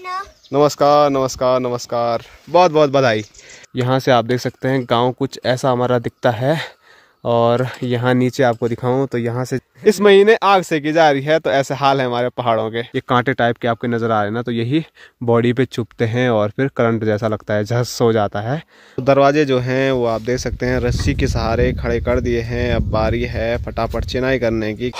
नमस्कार नमस्कार नमस्कार, बहुत बहुत बधाई। यहाँ से आप देख सकते हैं गांव कुछ ऐसा हमारा दिखता है। और यहाँ नीचे आपको दिखाऊं तो यहाँ से इस महीने आग सेकी जा रही है, तो ऐसे हाल है हमारे पहाड़ों के। ये कांटे टाइप के आपके नज़र आ रहे हैं ना, तो यही बॉडी पे चुभते हैं और फिर करंट जैसा लगता है, झस हो जाता है। तो दरवाजे जो हैं वो आप देख सकते हैं रस्सी के सहारे खड़े कर दिए हैं। अब बारी है फटाफट चिनाई करने की।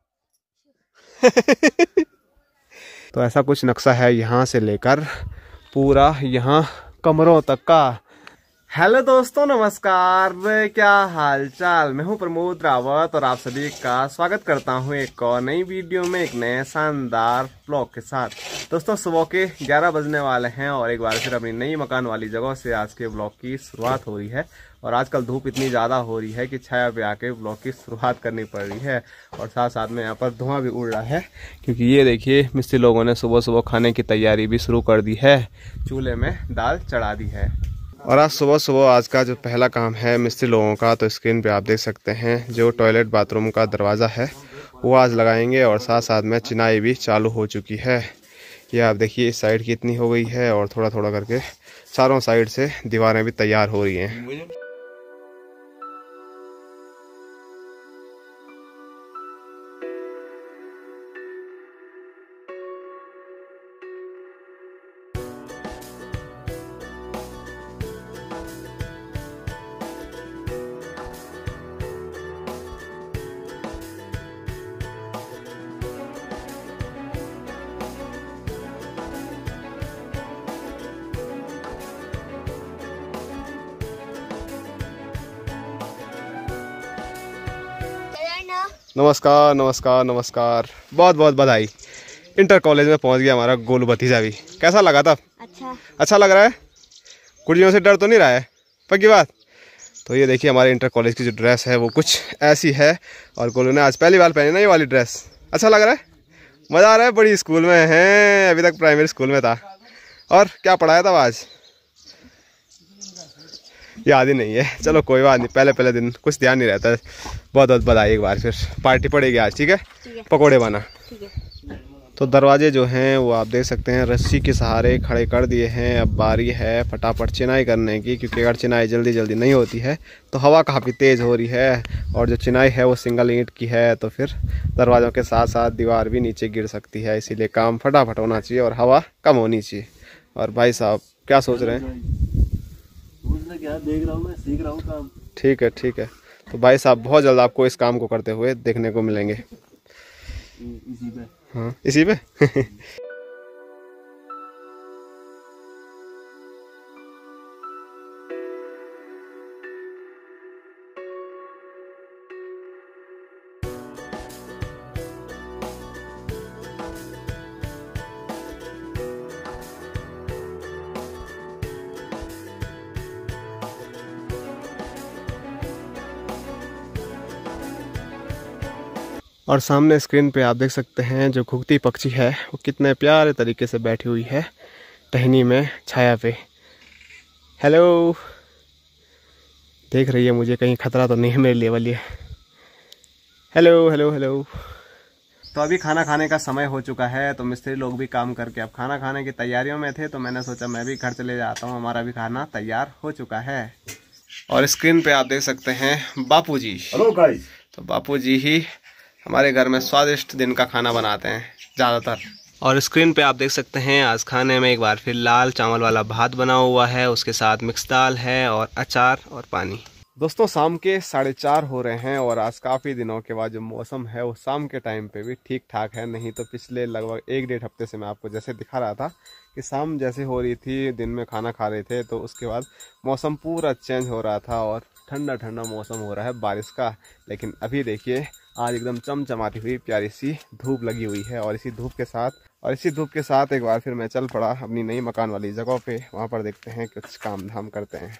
तो ऐसा कुछ नक्शा है यहाँ से लेकर पूरा यहाँ कमरों तक का। हेलो दोस्तों, नमस्कार, क्या हाल चाल। मैं हूं प्रमोद रावत और आप सभी का स्वागत करता हूं एक और नई वीडियो में, एक नए शानदार ब्लॉग के साथ। दोस्तों सुबह के 11 बजने वाले हैं और एक बार फिर अपनी नई मकान वाली जगह से आज के ब्लॉग की शुरुआत हो रही है। और आजकल धूप इतनी ज़्यादा हो रही है कि छाया पे आके ब्लॉग की शुरुआत करनी पड़ रही है। और साथ साथ में यहाँ पर धुआं भी उड़ रहा है, क्योंकि ये देखिए मिस्त्री लोगों ने सुबह सुबह खाने की तैयारी भी शुरू कर दी है। चूल्हे में दाल चढ़ा दी है। और आज सुबह सुबह आज का जो पहला काम है मिस्त्री लोगों का, तो स्क्रीन पे आप देख सकते हैं जो टॉयलेट बाथरूम का दरवाज़ा है वो आज लगाएंगे। और साथ साथ में चिनाई भी चालू हो चुकी है। ये आप देखिए इस साइड की इतनी हो गई है और थोड़ा थोड़ा करके चारों साइड से दीवारें भी तैयार हो रही हैं। नमस्कार नमस्कार नमस्कार, बहुत बहुत बधाई। इंटर कॉलेज में पहुंच गया हमारा गोलू भतीजा भी। कैसा लगा था? अच्छा लग रहा है। कुड़ियों से डर तो नहीं रहा है, पक्की बात। तो ये देखिए हमारे इंटर कॉलेज की जो ड्रेस है वो कुछ ऐसी है। और गोलू ने आज पहली बार पहनी ना ये वाली ड्रेस। अच्छा लग रहा है, मज़ा आ रहा है। बड़ी स्कूल में है, अभी तक प्राइमरी स्कूल में था। और क्या पढ़ाया था आज याद ही नहीं है। चलो कोई बात नहीं, पहले पहले दिन कुछ ध्यान नहीं रहता है। बहुत बहुत बधाई एक बार फिर। पार्टी पड़ेगी आज, ठीक है? पकोड़े बना। तो दरवाजे जो हैं वो आप देख सकते हैं रस्सी के सहारे खड़े कर दिए हैं। अब बारी है फटाफट चिनाई करने की, क्योंकि अगर चिनाई जल्दी जल्दी नहीं होती है तो हवा काफ़ी तेज़ हो रही है। और जो चिनाई है वो सिंगल ईंट की है, तो फिर दरवाज़ों के साथ साथ दीवार भी नीचे गिर सकती है। इसीलिए काम फटाफट होना चाहिए और हवा कम होनी चाहिए। और भाई साहब क्या सोच रहे हैं? क्या देख रहा हूँ, मैं सीख रहा हूँ काम। ठीक है ठीक है। तो भाई साहब बहुत जल्द आपको इस काम को करते हुए देखने को मिलेंगे। इसी पे। हाँ इसी पे। और सामने स्क्रीन पे आप देख सकते हैं जो घुघती पक्षी है वो कितने प्यारे तरीके से बैठी हुई है टहनी में छाया पे। हेलो, देख रही है मुझे, कहीं खतरा तो नहीं है मेरे लिए वाली। Hello hello hello. तो अभी खाना खाने का समय हो चुका है, तो मिस्त्री लोग भी काम करके अब खाना खाने की तैयारियों में थे। तो मैंने सोचा मैं भी घर चले जाता हूँ, हमारा भी खाना तैयार हो चुका है। और स्क्रीन पे आप देख सकते हैं बापूजी। Hello guys. तो बापूजी ही हमारे घर में स्वादिष्ट दिन का खाना बनाते हैं ज़्यादातर। और स्क्रीन पे आप देख सकते हैं आज खाने में एक बार फिर लाल चावल वाला भात बना हुआ है, उसके साथ मिक्स दाल है और अचार और पानी। दोस्तों शाम के 4:30 हो रहे हैं और आज काफ़ी दिनों के बाद जो मौसम है वो शाम के टाइम पे भी ठीक ठाक है। नहीं तो पिछले लगभग 1-1.5 हफ्ते से मैं आपको जैसे दिखा रहा था कि शाम जैसे हो रही थी, दिन में खाना खा रहे थे, तो उसके बाद मौसम पूरा चेंज हो रहा था और ठंडा ठंडा मौसम हो रहा है बारिश का। लेकिन अभी देखिए आज एकदम चमचमाती हुई प्यारी सी धूप लगी हुई है। और इसी धूप के साथ एक बार फिर मैं चल पड़ा अपनी नई मकान वाली जगह पे। वहाँ पर देखते हैं कुछ काम धाम करते हैं।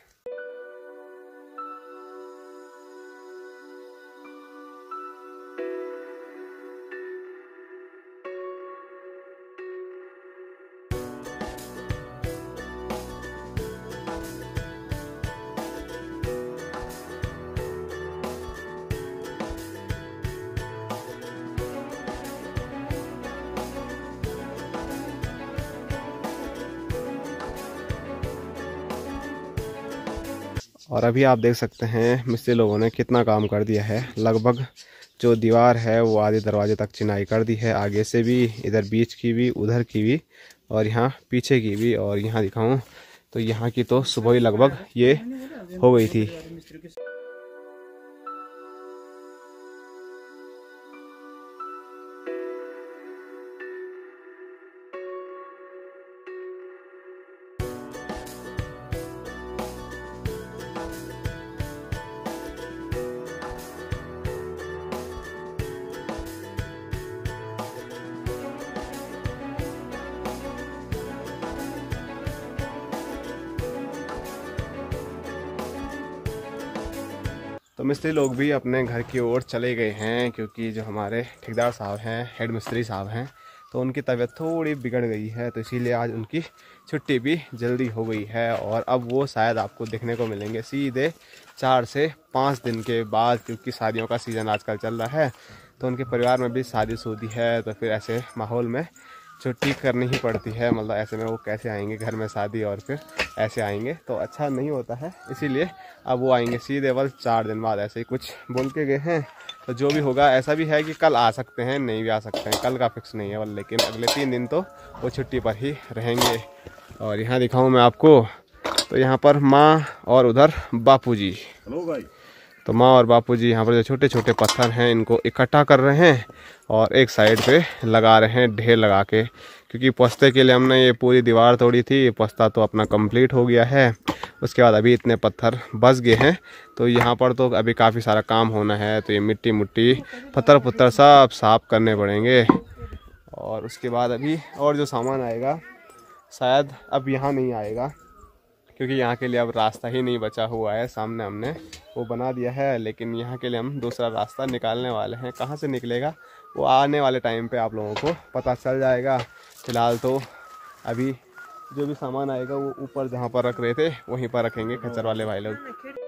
और अभी आप देख सकते हैं मिस्त्री लोगों ने कितना काम कर दिया है। लगभग जो दीवार है वो आधे दरवाजे तक चिनाई कर दी है, आगे से भी, इधर बीच की भी, उधर की भी, और यहाँ पीछे की भी। और यहाँ दिखाऊं तो यहाँ की तो सुबह ही लगभग ये हो गई थी। तो मिस्त्री लोग भी अपने घर की ओर चले गए हैं, क्योंकि जो हमारे ठेकेदार साहब हैं, हेड मिस्त्री साहब हैं, तो उनकी तबीयत थोड़ी बिगड़ गई है, तो इसीलिए आज उनकी छुट्टी भी जल्दी हो गई है। और अब वो शायद आपको देखने को मिलेंगे सीधे 4 से 5 दिन के बाद, क्योंकि शादियों का सीज़न आजकल चल रहा है, तो उनके परिवार में भी शादी शुदी है, तो फिर ऐसे माहौल में छुट्टी करनी ही पड़ती है। मतलब ऐसे में वो कैसे आएंगे, घर में शादी और फिर ऐसे आएंगे तो अच्छा नहीं होता है। इसीलिए अब वो आएंगे सीधे बस 4 दिन बाद, ऐसे ही कुछ बोल के गए हैं। तो जो भी होगा, ऐसा भी है कि कल आ सकते हैं, नहीं भी आ सकते हैं, कल का फिक्स नहीं है, लेकिन अगले 3 दिन तो वो छुट्टी पर ही रहेंगे। और यहाँ दिखाऊँ मैं आपको, तो यहाँ पर माँ और उधर बापू जी। हेलो भाई। तो माँ और बापूजी यहाँ पर जो छोटे छोटे पत्थर हैं इनको इकट्ठा कर रहे हैं और एक साइड पे लगा रहे हैं, ढेर लगा के, क्योंकि पस्ते के लिए हमने ये पूरी दीवार तोड़ी थी। पस्ता तो अपना कंप्लीट हो गया है, उसके बाद अभी इतने पत्थर बस गए हैं, तो यहाँ पर तो अभी काफ़ी सारा काम होना है। तो ये मिट्टी मुट्टी पत्थर पुत्तर सब साफ करने पड़ेंगे। और उसके बाद अभी और जो सामान आएगा शायद अब यहाँ नहीं आएगा, क्योंकि यहाँ के लिए अब रास्ता ही नहीं बचा हुआ है। सामने हमने वो बना दिया है, लेकिन यहाँ के लिए हम दूसरा रास्ता निकालने वाले हैं। कहाँ से निकलेगा वो आने वाले टाइम पे आप लोगों को पता चल जाएगा। फ़िलहाल तो अभी जो भी सामान आएगा वो ऊपर जहाँ पर रख रहे थे वहीं पर रखेंगे खच्चर वाले भाई लोग।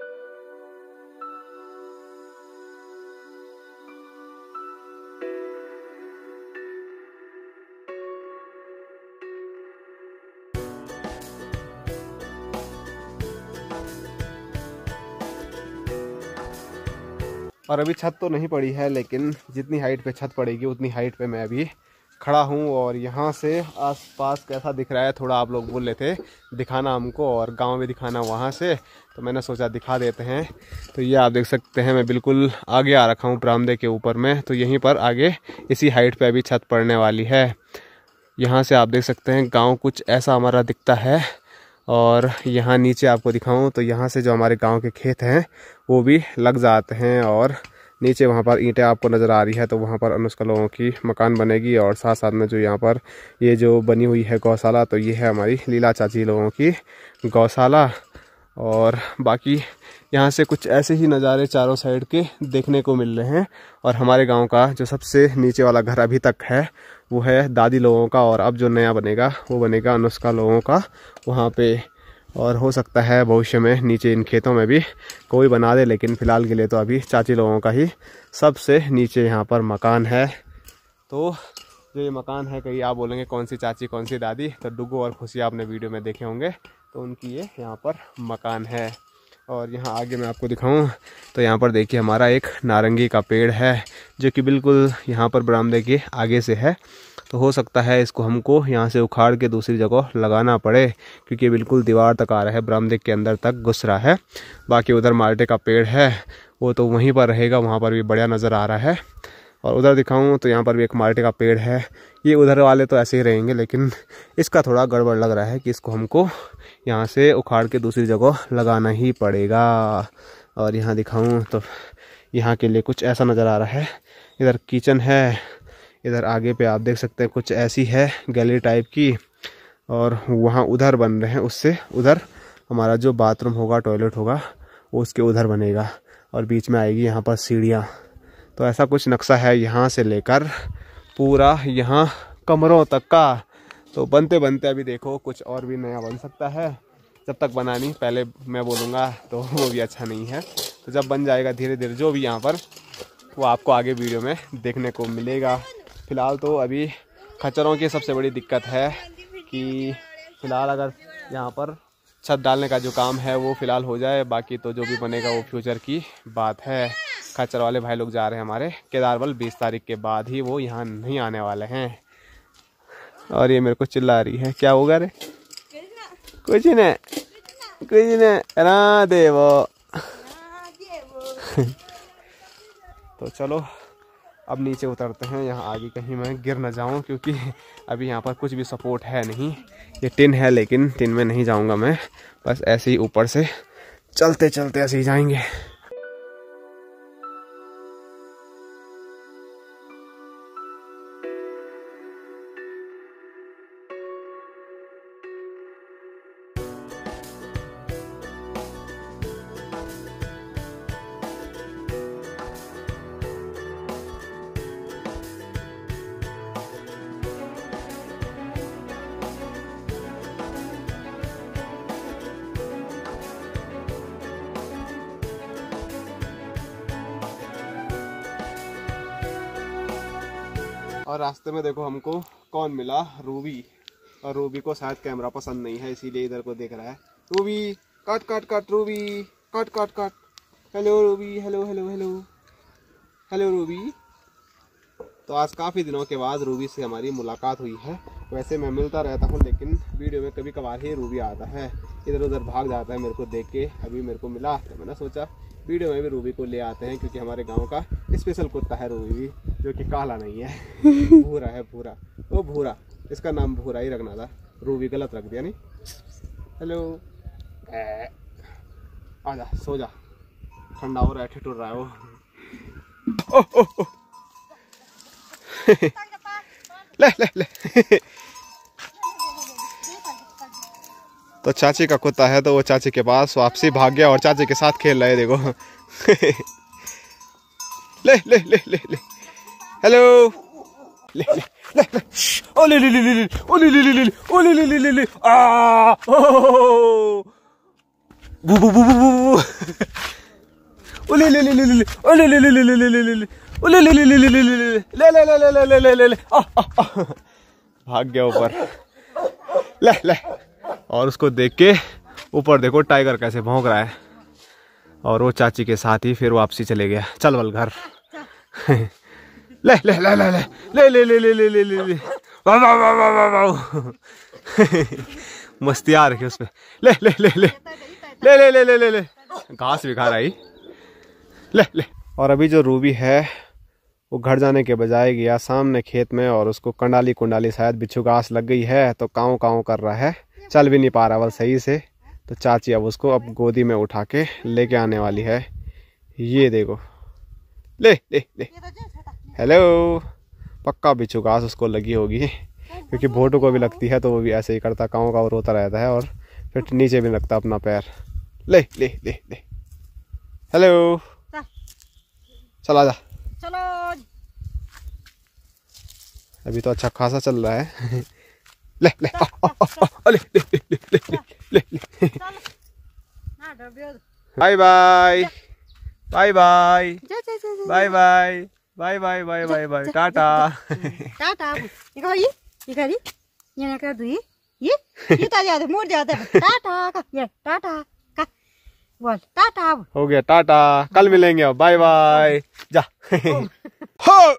और अभी छत तो नहीं पड़ी है, लेकिन जितनी हाइट पे छत पड़ेगी उतनी हाइट पे मैं अभी खड़ा हूँ। और यहाँ से आसपास कैसा दिख रहा है थोड़ा आप लोग बोल रहे थे दिखाना हमको, और गांव में दिखाना वहाँ से, तो मैंने सोचा दिखा देते हैं। तो ये आप देख सकते हैं मैं बिल्कुल आगे आ रखा हूँ बरामदे के ऊपर में। तो यहीं पर आगे इसी हाइट पे अभी छत पड़ने वाली है। यहाँ से आप देख सकते हैं गाँव कुछ ऐसा हमारा दिखता है। और यहाँ नीचे आपको दिखाऊं तो यहाँ से जो हमारे गांव के खेत हैं वो भी लग जाते हैं, और नीचे वहाँ पर ईंटें आपको नज़र आ रही है, तो वहाँ पर अनुष्का लोगों की मकान बनेगी। और साथ साथ में जो यहाँ पर ये जो बनी हुई है गौशाला, तो ये है हमारी लीला चाची लोगों की गौशाला। और बाकी यहाँ से कुछ ऐसे ही नज़ारे चारों साइड के देखने को मिल रहे हैं। और हमारे गांव का जो सबसे नीचे वाला घर अभी तक है वो है दादी लोगों का, और अब जो नया बनेगा वो बनेगा अनुष्का लोगों का वहाँ पे। और हो सकता है भविष्य में नीचे इन खेतों में भी कोई बना दे, लेकिन फ़िलहाल के लिए तो अभी चाची लोगों का ही सबसे नीचे यहाँ पर मकान है। तो जो ये मकान है, कहीं आप बोलेंगे कौन सी चाची कौन सी दादी, तो डुगू और खुशी आपने वीडियो में देखे होंगे, तो उनकी ये यहाँ पर मकान है। और यहाँ आगे मैं आपको दिखाऊं तो यहाँ पर देखिए हमारा एक नारंगी का पेड़ है, जो कि बिल्कुल यहाँ पर बरामदे के आगे से है। तो हो सकता है इसको हमको यहाँ से उखाड़ के दूसरी जगह लगाना पड़े, क्योंकि बिल्कुल दीवार तक आ रहा है, बरामदे के अंदर तक घुस रहा है। बाकी उधर माल्टे का पेड़ है वो तो वहीं पर रहेगा, वहाँ पर भी बढ़िया नज़र आ रहा है। और उधर दिखाऊं तो यहाँ पर भी एक माल्टे का पेड़ है। ये उधर वाले तो ऐसे ही रहेंगे, लेकिन इसका थोड़ा गड़बड़ लग रहा है कि इसको हमको यहाँ से उखाड़ के दूसरी जगह लगाना ही पड़ेगा। और यहाँ दिखाऊं तो यहाँ के लिए कुछ ऐसा नज़र आ रहा है। इधर किचन है, इधर आगे पे आप देख सकते हैं कुछ ऐसी है गैलरी टाइप की, और वहाँ उधर बन रहे हैं, उससे उधर हमारा जो बाथरूम होगा, टॉयलेट होगा, वो उसके उधर बनेगा। और बीच में आएगी यहाँ पर सीढ़ियाँ। तो ऐसा कुछ नक्शा है यहाँ से लेकर पूरा यहाँ कमरों तक का। तो बनते बनते अभी देखो कुछ और भी नया बन सकता है। जब तक बना नहीं, पहले मैं बोलूँगा तो वो भी अच्छा नहीं है। तो जब बन जाएगा धीरे धीरे जो भी यहाँ पर, वो आपको आगे वीडियो में देखने को मिलेगा। फ़िलहाल तो अभी खच्चरों की सबसे बड़ी दिक्कत है कि फ़िलहाल अगर यहाँ पर छत डालने का जो काम है वो फिलहाल हो जाए, बाकी तो जो भी बनेगा वो फ्यूचर की बात है। खच्चर वाले भाई लोग जा रहे हैं हमारे केदारवल, 20 तारीख के बाद ही वो यहाँ नहीं आने वाले हैं। और ये मेरे को चिल्ला रही है, क्या होगा रे? कुछ नहीं, कुछ नहीं, राधे वो। तो चलो अब नीचे उतरते हैं, यहाँ आगे कहीं मैं गिर ना जाऊँ, क्योंकि अभी यहाँ पर कुछ भी सपोर्ट है नहीं। ये टिन है लेकिन टिन में नहीं जाऊँगा मैं, बस ऐसे ही ऊपर से चलते चलते ऐसे ही जाएंगे। और रास्ते में देखो हमको कौन मिला, रूबी। और रूबी को शायद कैमरा पसंद नहीं है, इसीलिए इधर को देख रहा है। Ruby cut cut cut, Ruby cut cut cut. Hello Ruby, hello hello hello hello Ruby. तो आज काफ़ी दिनों के बाद रूबी से हमारी मुलाकात हुई है। वैसे मैं मिलता रहता हूँ लेकिन वीडियो में कभी कभार ही रूबी आता है, इधर उधर भाग जाता है मेरे को देख के। अभी मेरे को मिला तो मैंने सोचा वीडियो में भी रूबी को ले आते हैं, क्योंकि हमारे गांव का स्पेशल कुत्ता है रूबी भी, जो कि काला नहीं है, भूरा है, भूरा। वो भूरा, इसका नाम भूरा ही रखना था, रूबी गलत रख दिया नहीं। हेलो, आजा सो जा, ठंडा हो रहा है, ठिठुर रहा है वो। ओह ओह ओह ले ले ले। तो चाची का कुत्ता है तो वो चाची के पास वापसी भाग गया और चाची के साथ खेल रहा है, देखो। ले ले ले ले ले, हेलो, ले ले ले ले, ओ ले ले ले ले, ओ ले ले ले ले, ओ ले ले ले ले ले, आ बू बू बू बू, ओ ले ले ले ले ले, ओ ले ले ले ले ले ले ले, ओ ले ले ले ले ले ले ले ले ले ले ले ले ले, भाग गया ऊपर। ले ले, और उसको देख के ऊपर देखो टाइगर कैसे भौंक रहा है, और वो चाची के साथ ही फिर वापसी चले गया। चल बल घर। ले ले ले ले ले ले ले ले ले ले ले ले, वाह वाह वाह वाह वाह, मस्ती आ रही है उसपे। ले ले ले ले ले ले ले ले ले ले, घास भी खा रहा है। ले ले। और अभी जो रूबी है वो घर जाने के बजाय गया सामने खेत में, और उसको कंडाली कुंडाली शायद बिच्छू घास लग गई है, तो काँव काँव कर रहा है, चल भी नहीं पा रहा वल सही से। तो चाची अब उसको अब गोदी में उठा के लेके आने वाली है। ये देखो, ले ले ले, हेलो। पक्का बिच्छू घास उसको लगी होगी, क्योंकि भोटू को भी लगती है तो वो भी ऐसे ही करता, काँव काँव रोता रहता है, और फिर नीचे भी लगता अपना पैर। ले ले ले ले, हेलो, चला जा। चलो, अभी तो अच्छा खासा चल रहा है। ले ले ले ले ले ले ले, bye bye bye bye bye bye bye bye bye bye bye, tata tata. इकरी ये ना दुई ये ता जाते मोड़ जाते, टाटा का ये टाटा का बोल, टाटा हो गया, टाटा, कल मिलेंगे, अब बाय बाय, जा। हो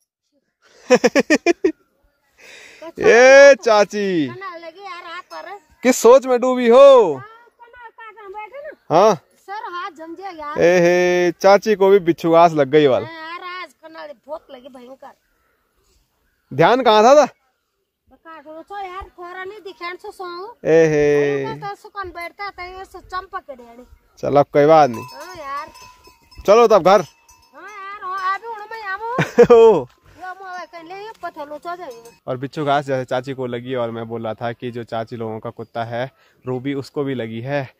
ए चाची किस सोच में डूबी हो? हाँ सर, हाथ जम जाएगा। ए चाची को भी बिच्छू घास लग गई वाल। आज कनाल बहुत लगे भयंकर। ध्यान कहाँ था? यार थोड़ा नहीं दिखान सो सो ए सुकन बैठता था ये सो चंपक डेड़ी। चलो अब कोई बात नहीं। हां यार, चलो तब घर। हां यार, हो अभी उड़ में आमो ओ और बिच्छू घास जैसे चाची को लगी, और मैं बोल रहा था कि जो चाची लोगों का कुत्ता है रूबी, उसको भी लगी है।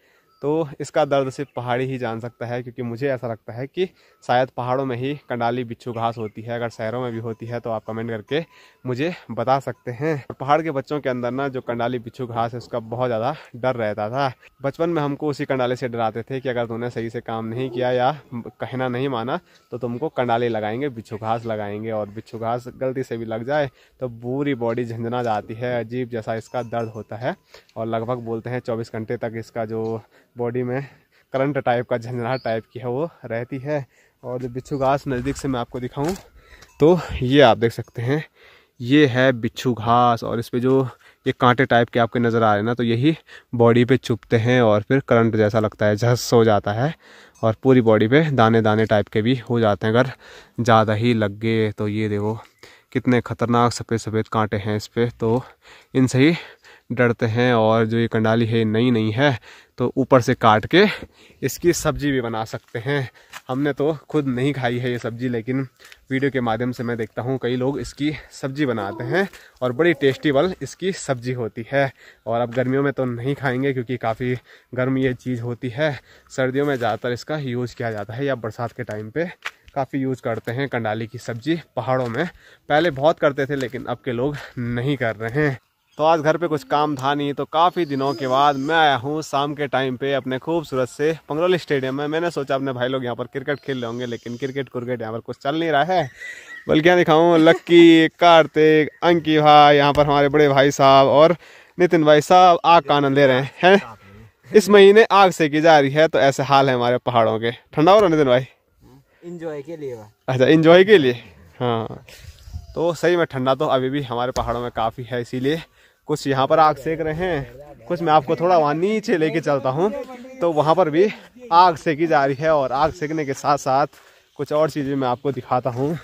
तो इसका दर्द सिर्फ पहाड़ी ही जान सकता है, क्योंकि मुझे ऐसा लगता है कि शायद पहाड़ों में ही कंडाली बिच्छू घास होती है। अगर शहरों में भी होती है तो आप कमेंट करके मुझे बता सकते हैं। पहाड़ के बच्चों के अंदर ना जो कंडाली बिच्छू घास है उसका बहुत ज़्यादा डर रहता था। बचपन में हमको उसी कंडाली से डराते थे कि अगर तूने सही से काम नहीं किया या कहना नहीं माना तो तुमको कंडाली लगाएंगे, बिच्छू घास लगाएंगे, और बिच्छू घास गलती से भी लग जाए तो पूरी बॉडी झंझना जाती है, अजीब जैसा इसका दर्द होता है। और लगभग बोलते हैं 24 घंटे तक इसका जो बॉडी में करंट टाइप का झंझनाहट टाइप की है वो रहती है। और जो बिच्छू घास नज़दीक से मैं आपको दिखाऊं तो ये आप देख सकते हैं, ये है बिच्छू घास। और इस पे जो ये कांटे टाइप के आपके नज़र आ रहे हैं ना, तो यही बॉडी पे चुभते हैं और फिर करंट जैसा लगता है, झस हो जाता है और पूरी बॉडी पे दाने दाने टाइप के भी हो जाते हैं अगर ज़्यादा ही लग गए तो। ये देखो कितने खतरनाक सफ़ेद सफ़ेद कांटे हैं इस पर, तो इनसे ही डरते हैं। और जो ये कंडाली है नई नहीं है, तो ऊपर से काट के इसकी सब्जी भी बना सकते हैं। हमने तो खुद नहीं खाई है ये सब्जी, लेकिन वीडियो के माध्यम से मैं देखता हूँ कई लोग इसकी सब्जी बनाते हैं और बड़ी टेस्टीबल इसकी सब्जी होती है। और अब गर्मियों में तो नहीं खाएंगे क्योंकि काफ़ी गर्म ये चीज़ होती है। सर्दियों में ज़्यादातर इसका यूज़ किया जाता है, या बरसात के टाइम पे काफ़ी यूज़ करते हैं कंडाली की सब्जी पहाड़ों में। पहले बहुत करते थे लेकिन अब के लोग नहीं कर रहे हैं। तो आज घर पे कुछ काम था नहीं, तो काफ़ी दिनों के बाद मैं आया हूँ शाम के टाइम पे अपने खूबसूरत से पंगरौली स्टेडियम में। मैंने सोचा अपने भाई लोग यहाँ पर क्रिकेट खेल रहे होंगे, लेकिन क्रिकेट यहाँ पर कुछ चल नहीं रहा है। बल्कि क्या दिखाऊँ, लक्की, कार्तिक, अंकी भाई, यहाँ पर हमारे बड़े भाई साहब और नितिन भाई साहब आग का आनंद ले रहे हैं। इस महीने आग सेकी जा रही है, तो ऐसे हाल है हमारे पहाड़ों के। ठंडा हो रहा नितिन भाई? इंजॉय के लिए। अच्छा, इंजॉय के लिए। हाँ, तो सही में ठंडा तो अभी भी हमारे पहाड़ों में काफ़ी है, इसीलिए कुछ यहाँ पर आग सेक रहे हैं, कुछ मैं आपको थोड़ा वहाँ नीचे लेके चलता हूँ तो वहाँ पर भी आग सेकी जा रही है। और आग सेकने के साथ साथ कुछ और चीज़ें मैं आपको दिखाता हूँ।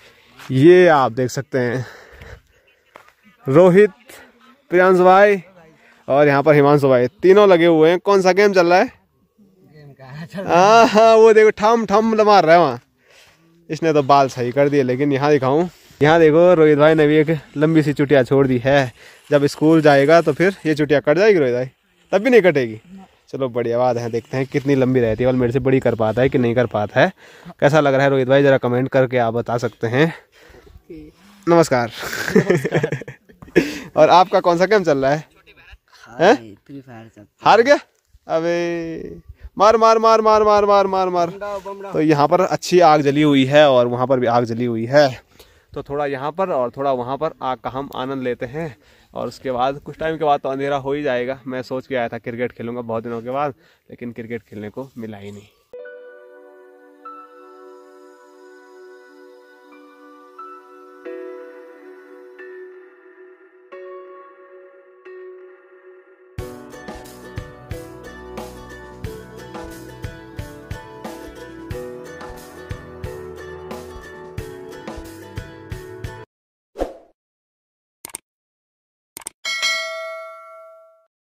ये आप देख सकते हैं रोहित, प्रियांश भाई और यहाँ पर हिमांशु भाई, तीनों लगे हुए हैं। कौन सा गेम चल रहा है? हाँ, वो देखो ठम ठम मार रहा है वहाँ। इसने तो बाल सही कर दिए। लेकिन यहाँ दिखाऊं, यहाँ देखो रोहित भाई ने भी एक लंबी सी चुटिया छोड़ दी है। जब स्कूल जाएगा तो फिर ये चुटिया कट जाएगी रोहित भाई? तब भी नहीं कटेगी। चलो बढ़िया बात है, देखते हैं कितनी लंबी रहती है और मेरे से बड़ी कर पाता है कि नहीं कर पाता है। कैसा लग रहा है रोहित भाई, जरा कमेंट करके आप बता सकते हैं। नमस्कार। और आपका कौन सा गेम चल रहा है? Free Fire. हार गया? अबे मार मार मार मार मार मार मार मार। तो यहाँ पर अच्छी आग जली हुई है और वहाँ पर भी आग जली हुई है, तो थोड़ा यहाँ पर और थोड़ा वहाँ पर आग का हम आनंद लेते हैं। और उसके बाद कुछ टाइम के बाद तो अंधेरा हो ही जाएगा। मैं सोच के आया था क्रिकेट खेलूंगा बहुत दिनों के बाद, लेकिन क्रिकेट खेलने को मिला ही नहीं।